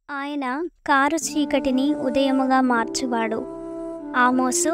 ఆయన కారు చీకటిని ఉదయముగా మార్చువాడు. ఆమోసు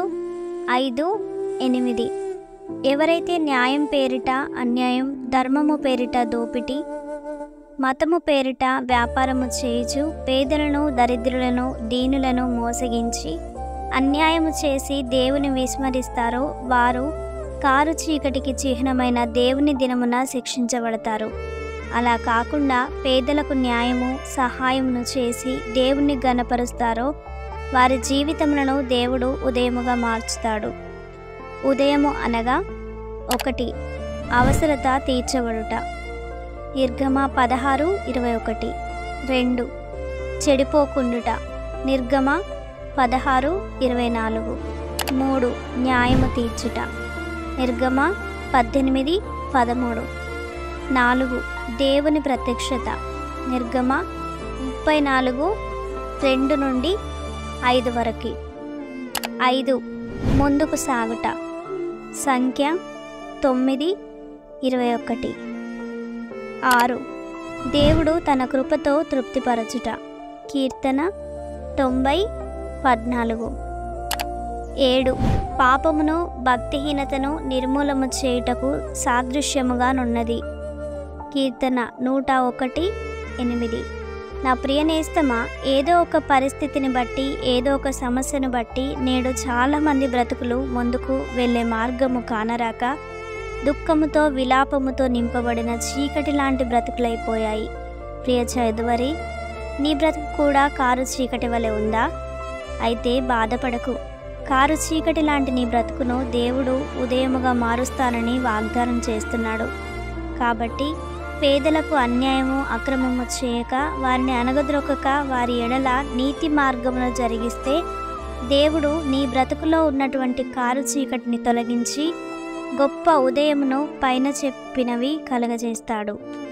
5:8. ఎవరైతే న్యాయం పేరిట అన్యాయం, ధర్మము పేరిట దోపిడి, మతము పేరిట వ్యాపారము చేయుచు పేదలను, దరిద్రులను, దీనులను మోసగించి అన్యాయము చేసి దేవుని విస్మరిస్తారో వారు కారు చీకటికి చిహ్నమైన దేవుని దినమున శిక్షించబడతారు. అలా కాకుండా పేదలకు న్యాయము, సహాయమును చేసి దేవుణ్ణి ఘనపరుస్తారో వారి జీవితములను దేవుడు ఉదయముగా మార్చుతాడు. ఉదయము అనగా 1. అవసరత తీర్చబడుట. నిర్గమ 16:21. 2. చెడిపోకుండుట. నిర్గమ 16:24. 3. న్యాయము తీర్చుట. నిర్గమ 18:13. 4. దేవుని ప్రత్యక్షత. నిర్గమ 34:2-5 వరకు. 5. ముందుకు సాగుట. సంఖ్య 9:21. 6. దేవుడు తన కృపతో తృప్తిపరచుట. కీర్తన 90:14. 7. పాపమును, భక్తిహీనతను నిర్మూలము చేయుటకు సాదృశ్యముగానున్నది. కీర్తన 101:8. నా ప్రియనేస్తమా, ఏదో ఒక పరిస్థితిని బట్టి, ఏదో ఒక సమస్యను బట్టి నేడు చాలామంది బ్రతుకులు ముందుకు వెళ్ళే మార్గము కానరాక దుఃఖముతో, విలాపముతో నింపబడిన చీకటి లాంటి బ్రతుకులైపోయాయి. ప్రియ చదువరి, నీ బ్రతుకు కూడా కారు చీకటి వలె ఉందా? అయితే బాధపడకు. కారు చీకటి లాంటి నీ బ్రతుకును దేవుడు ఉదయముగా మారుస్తానని వాగ్దానం చేస్తున్నాడు. కాబట్టి పేదలకు అన్యాయము, అక్రమము చేయక, వారిని అణగద్రొక్కక, వారి ఎడల నీతి మార్గమును జరిగిస్తే దేవుడు నీ బ్రతుకులో ఉన్నటువంటి కారు చీకటిని తొలగించి గొప్ప ఉదయమును పైన చెప్పినవి కలగజేస్తాడు.